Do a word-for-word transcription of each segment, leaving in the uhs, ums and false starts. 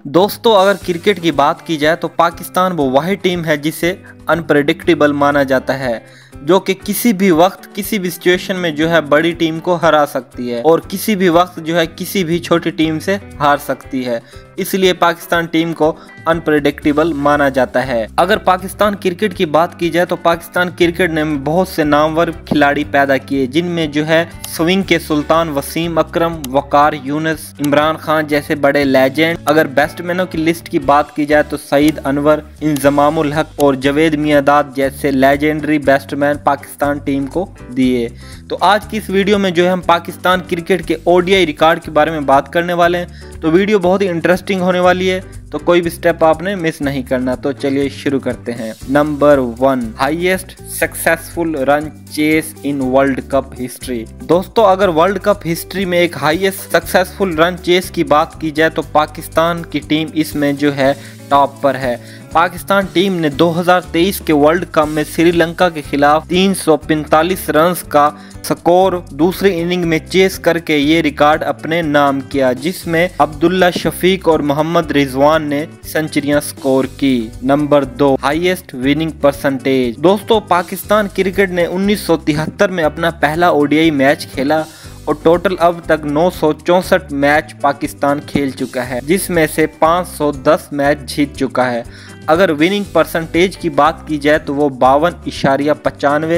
दोस्तों अगर क्रिकेट की बात की जाए तो पाकिस्तान वो वही टीम है जिसे अनप्रेडिक्टेबल माना जाता है, जो कि किसी भी वक्त किसी भी सिचुएशन में जो है बड़ी टीम को हरा सकती है और किसी भी वक्त जो है किसी भी छोटी टीम से हार सकती है। इसलिए पाकिस्तान टीम को अनप्रेडिक्टेबल माना जाता है। अगर पाकिस्तान क्रिकेट की बात की जाए तो पाकिस्तान क्रिकेट ने बहुत से नामवर खिलाड़ी पैदा किए, जिनमें जो है स्विंग के सुल्तान वसीम अकरम, वकार यूनुस, इमरान खान जैसे बड़े लेजेंड। अगर बैट्समैनों की लिस्ट की बात की जाए तो सईद अनवर, इंजमामुल हक और जवेद मियांदाद जैसे लेजेंडरी बैट्समैन पाकिस्तान टीम को दिए। तो आज की इस वीडियो में जो है हम पाकिस्तान क्रिकेट के ओडीआई रिकॉर्ड के बारे में बात करने वाले हैं। तो वीडियो बहुत ही इंटरेस्टिंग होने वाली है, तो कोई भी स्टेप आपने मिस नहीं करना। तो चलिए शुरू करते हैं। Number one, highest successful run chase in world cup history. दोस्तों अगर वर्ल्ड कप हिस्ट्री में एक हाईएस्ट सक्सेसफुल रन चेस की बात की जाए तो पाकिस्तान की टीम इसमें जो है टॉप पर है। पाकिस्तान टीम ने दो हज़ार तेईस के वर्ल्ड कप में श्रीलंका के खिलाफ तीन सौ पैंतालीस रन का स्कोर दूसरी इनिंग में चेस करके ये रिकॉर्ड अपने नाम किया, जिसमें अब्दुल्ला शफीक और मोहम्मद रिजवान ने सेंचुरियां स्कोर की। नंबर दो, हाईएस्ट विनिंग परसेंटेज। दोस्तों पाकिस्तान क्रिकेट ने उन्नीस सौ तिहत्तर में अपना पहला ओडीआई मैच खेला और टोटल अब तक नौ सौ चौसठ मैच पाकिस्तान खेल चुका है, जिसमें से पाँच सौ दस मैच जीत चुका है। अगर विनिंग परसेंटेज की बात की जाए तो वो बावन इशारिया पचानवे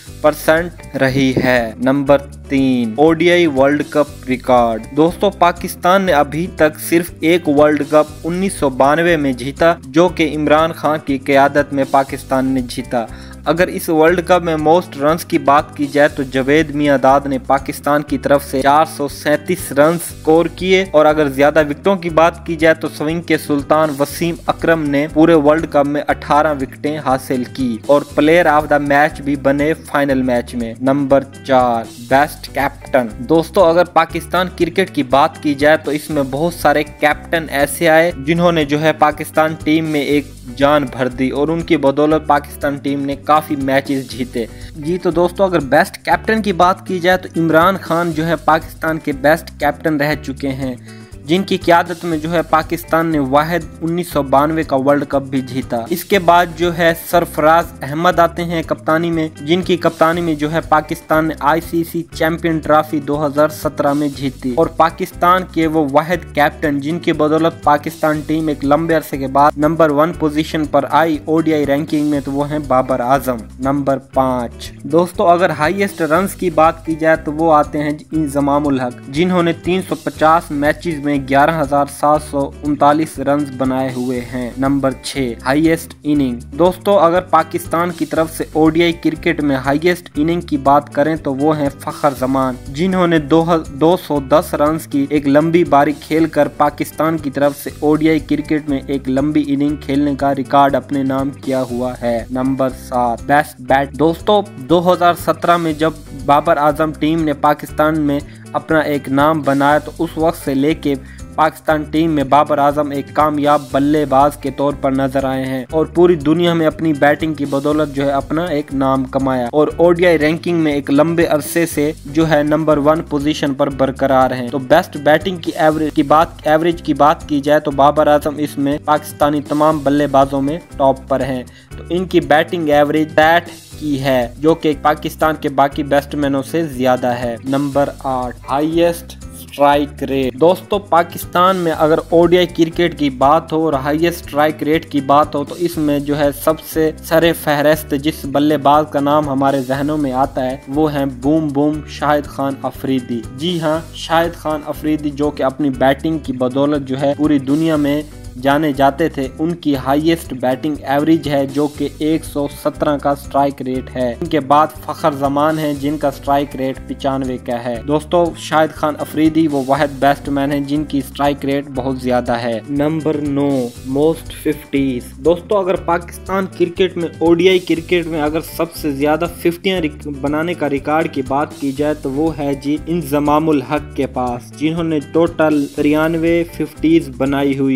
परसेंट रही है। नंबर तीन, ओडीआई वर्ल्ड कप रिकॉर्ड। दोस्तों पाकिस्तान ने अभी तक सिर्फ एक वर्ल्ड कप उन्नीस सौ बानवे में जीता, जो कि इमरान खान की क़यादत में पाकिस्तान ने जीता। अगर इस वर्ल्ड कप में मोस्ट रन्स की बात की जाए तो जवेद मियांदाद ने पाकिस्तान की तरफ से चार सौ सैंतीस रन स्कोर किए, और अगर ज्यादा विकेटों की बात की जाए तो स्विंग के सुल्तान वसीम अकरम ने पूरे वर्ल्ड कप में अठारह विकेटें हासिल की और प्लेयर ऑफ द मैच भी बने फाइनल मैच में। नंबर चार, बेस्ट कैप्टन। दोस्तों अगर पाकिस्तान क्रिकेट की बात की जाए तो इसमें बहुत सारे कैप्टन ऐसे आए जिन्होंने जो है पाकिस्तान टीम में एक जान भर दी और उनकी बदौलत पाकिस्तान टीम ने काफी मैचेस जीते। जी तो दोस्तों अगर बेस्ट कैप्टन की बात की जाए तो इमरान खान जो है पाकिस्तान के बेस्ट कैप्टन रह चुके हैं, जिनकी क़यादत में जो है पाकिस्तान ने वाहिद उन्नीस सौ बानवे का वर्ल्ड कप भी जीता। इसके बाद जो है सरफराज अहमद आते हैं कप्तानी में, जिनकी कप्तानी में जो है पाकिस्तान ने आईसीसी चैंपियन ट्रॉफी दो हज़ार सत्रह में जीती और पाकिस्तान के वो वाहिद कैप्टन जिनकी बदौलत पाकिस्तान टीम एक लंबे अरसे के बाद नंबर वन पोजीशन पर आई ओडीआई रैंकिंग में, तो वो है बाबर आजम। नंबर पाँच, दोस्तों अगर हाईएस्ट रन की बात की जाए तो वो आते हैं इंजमामुल हक, जिन्होंने तीन सौ पचास मैचेस में ग्यारह हजार सात सौ उनतालीस रन बनाए हुए हैं। नंबर छह, हाईएस्ट इनिंग। दोस्तों अगर पाकिस्तान की तरफ से ओडीआई क्रिकेट में हाईएस्ट इनिंग की बात करें तो वो हैं फखर जमान, जिन्होंने दो सौ दस रन की एक लंबी बारी खेलकर पाकिस्तान की तरफ से ओडीआई क्रिकेट में एक लंबी इनिंग खेलने का रिकॉर्ड अपने नाम किया हुआ है। नंबर सात, बेस्ट बैट। दोस्तों दो हज़ार सत्रह में जब बाबर आजम टीम ने पाकिस्तान में अपना एक नाम बनाया तो उस वक्त से लेके पाकिस्तान टीम में बाबर आजम एक कामयाब बल्लेबाज के तौर पर नजर आए हैं और पूरी दुनिया में अपनी बैटिंग की बदौलत जो है अपना एक नाम कमाया और ओडीआई रैंकिंग में एक लंबे अरसे से जो है नंबर वन पोजीशन पर बरकरार हैं। तो बेस्ट बैटिंग की एवरेज की बात एवरेज की बात की जाए तो बाबर आजम इसमें पाकिस्तानी तमाम बल्लेबाजों में टॉप पर हैं। तो इनकी बैटिंग एवरेज बैट की है जो कि पाकिस्तान के बाकी बैट्समैनों से ज्यादा है। नंबर आठ, हाईएस्ट स्ट्राइक रेट। दोस्तों पाकिस्तान में अगर ओडीआई क्रिकेट की बात हो और हाईएस्ट स्ट्राइक रेट की बात हो तो इसमें जो है सबसे सरे फहरिस्त जिस बल्लेबाज का नाम हमारे जहनों में आता है वो है बूम बूम शाहिद खान अफरीदी। जी हाँ, शाहिद खान अफरीदी जो कि अपनी बैटिंग की बदौलत जो है पूरी दुनिया में जाने जाते थे। उनकी हाईएस्ट बैटिंग एवरेज है जो कि एक सौ सत्रह का स्ट्राइक रेट है। इनके बाद फखर जमान है जिनका स्ट्राइक रेट पचानवे का है। दोस्तों शाहिद खान अफरीदी वो वाहिद बैट्समैन है जिनकी स्ट्राइक रेट बहुत ज्यादा है। नंबर नौ, मोस्ट फिफ्टीज। दोस्तों अगर पाकिस्तान क्रिकेट में ओडीआई क्रिकेट में अगर सबसे ज्यादा फिफ्टियां बनाने का रिकॉर्ड की बात की जाए तो वो है जी इंजमामुल हक के पास, जिन्होंने टोटल तिरानवे फिफ्टीज बनाई हुई है, जो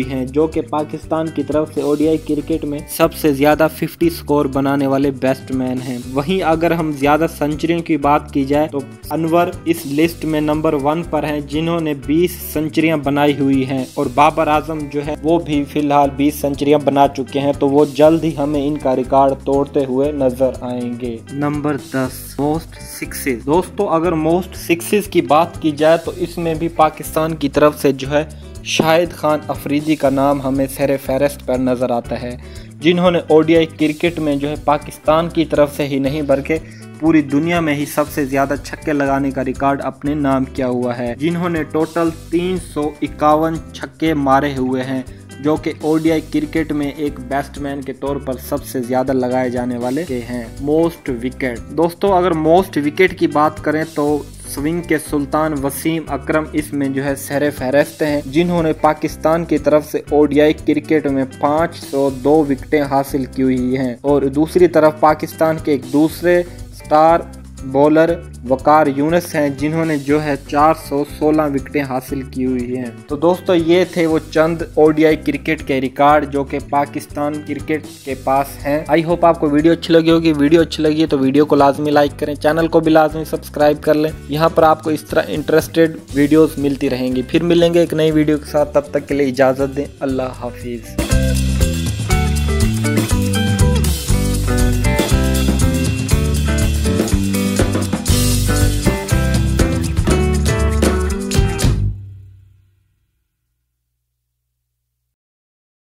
कि पाकिस्तान की तरफ से ओडीआई क्रिकेट में सबसे ज्यादा पचास स्कोर बनाने वाले बैट्समैन हैं। वहीं अगर हम ज्यादा सेंचुरियों की बात की जाए तो अनवर इस लिस्ट में नंबर वन पर हैं, जिन्होंने बीस सेंचुरियां बनाई हुई हैं और बाबर आजम जो है वो भी फिलहाल बीस सेंचुरियां बना चुके हैं, तो वो जल्द ही हमें इनका रिकॉर्ड तोड़ते हुए नजर आएंगे। नंबर दस, मोस्ट सिक्सेस। दोस्तों अगर मोस्ट सिक्सेस की बात की जाए तो इसमें भी पाकिस्तान की तरफ से जो है शाहिद खान अफरीदी का नाम हमें सर फहरिस्त पर नजर आता है, जिन्होंने ओडीआई क्रिकेट में जो है पाकिस्तान की तरफ से ही नहीं बल्कि पूरी दुनिया में ही सबसे ज्यादा छक्के लगाने का रिकॉर्ड अपने नाम किया हुआ है, जिन्होंने टोटल तीन सौ इक्यावन छक्के मारे हुए हैं, जो कि ओडीआई क्रिकेट में एक बैट्समैन के तौर पर सबसे ज्यादा लगाए जाने वाले के हैं। Most wicket. दोस्तों अगर मोस्ट विकेट की बात करें तो स्विंग के सुल्तान वसीम अकरम इसमें जो है सर फहरिस्त हैं, जिन्होंने पाकिस्तान की तरफ से ओडीआई क्रिकेट में पाँच सौ दो विकेटें हासिल की हुई हैं। और दूसरी तरफ पाकिस्तान के एक दूसरे स्टार बॉलर वकार यूनुस हैं, जिन्होंने जो है चार सौ सोलह विकेटें हासिल की हुई हैं। तो दोस्तों ये थे वो चंद ओडीआई क्रिकेट के रिकॉर्ड जो कि पाकिस्तान क्रिकेट के पास हैं। आई होप आपको वीडियो अच्छी लगी होगी। वीडियो अच्छी लगी तो वीडियो को लाजमी लाइक करें, चैनल को भी लाजमी सब्सक्राइब कर लें। यहाँ पर आपको इस तरह इंटरेस्टेड वीडियोस मिलती रहेंगी। फिर मिलेंगे एक नई वीडियो के साथ, तब तक के लिए इजाज़त दें। अल्लाह हाफिज़।